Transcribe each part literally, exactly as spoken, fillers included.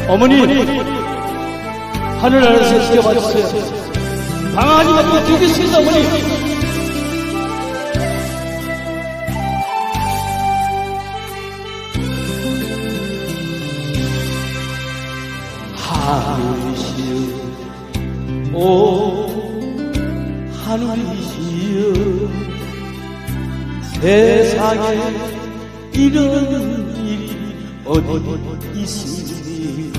어머니, 하늘 아래서 지켜봐 주세요. 방아지 받고 드리겠습니다, 어머니. 하늘이시여, 오 하늘이시여, 세상에 이런 일이 어디 있습니까?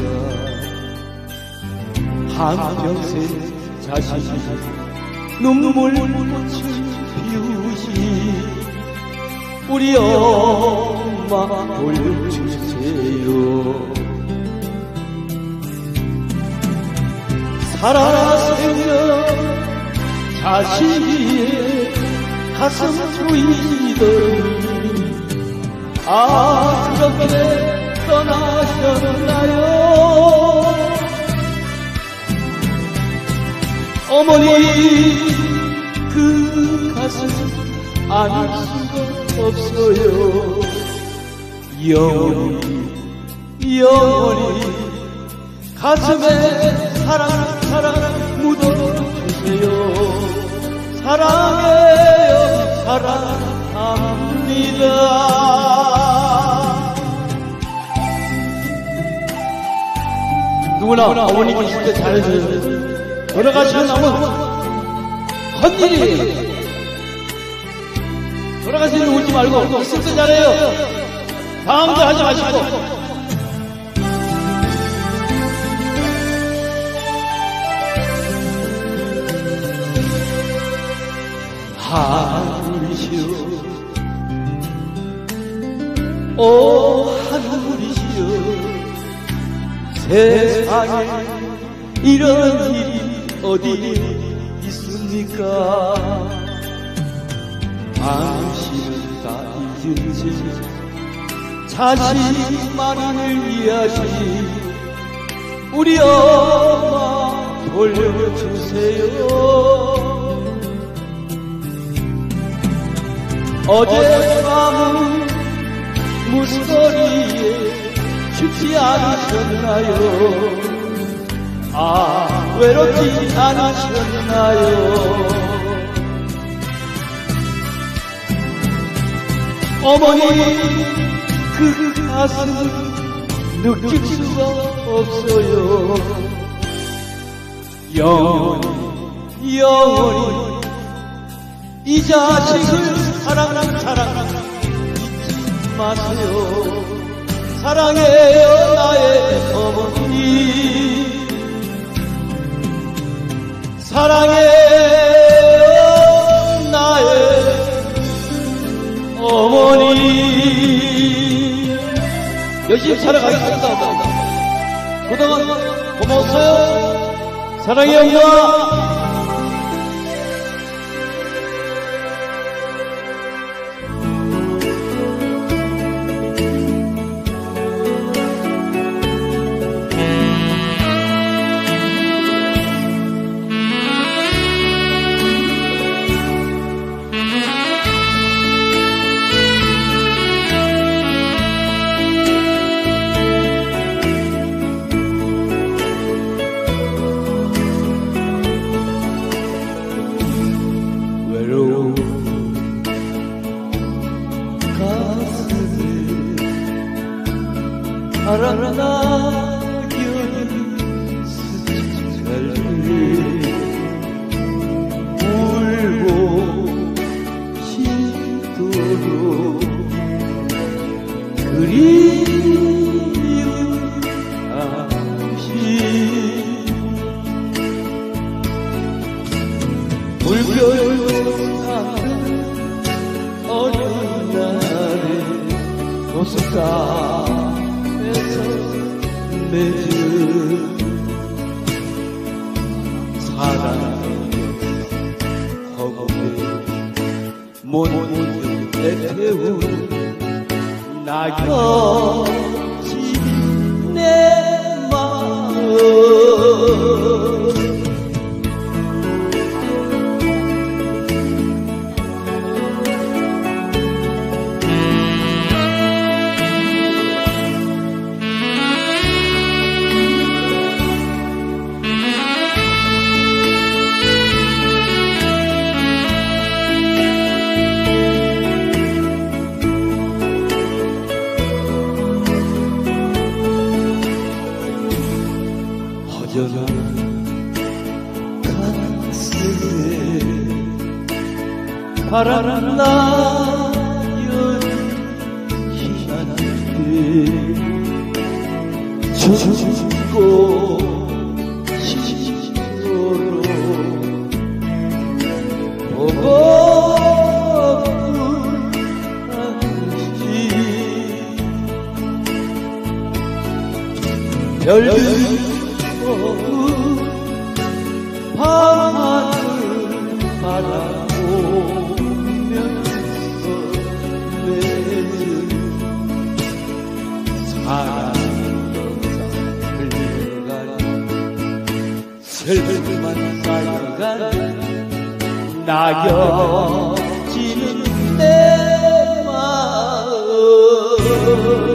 한평생 자신이 눈물꽃을 피우신 우리 엄마 돌려주세요. 살아생겨 자신의 가슴 조이더니 아 그렇게 떠나셨나요? 어머니 그 가슴 안을 수가 없어요. 영원히 영원히 가슴에 사랑 사랑 묻어주세요. 사랑해요 사랑합니다. 누구나 어머니 계실 때 잘해줘요. 돌아가시면 남은 헛일이 돌아가시는 울지 말고 있을 때 잘해요. 다음도 하지 마시고. 하늘이시여, 오 하늘이시여, 세상에 이런 일이 어디 있습니까? 당신은 다 잊은 채 자신만을 위하신 우리 엄마 돌려주세요. 어젯밤은 무스거리에 춥지 않으셨나요? 아 외롭지 않으셨나요? 어머니 그 가슴을 느낄 수가 없어요. 영원히 영원히 이 자식을 사랑하는 사랑 잊지 마세요. 사랑해요 나의 어머니. 사랑해요 나의 어머니. 열심히 살아가겠습니다. 그동안 고마웠어요. 사랑해요 엄마. 파란 낙엽이 스치갈래 울고 싶도록 그리운 당신. 물결도 닿는 어려운 날에 호숫가 맺은 사랑의 허공에 못 애태운 낙엽이 내 마음. 바람 나연 희한한데 죽고 시로로 보고픈 당신 별들 없는 밤하늘 바라보면서 맺은 사랑의 흘러가는 슬픔만 쌓여가는 낙엽지는 내 마음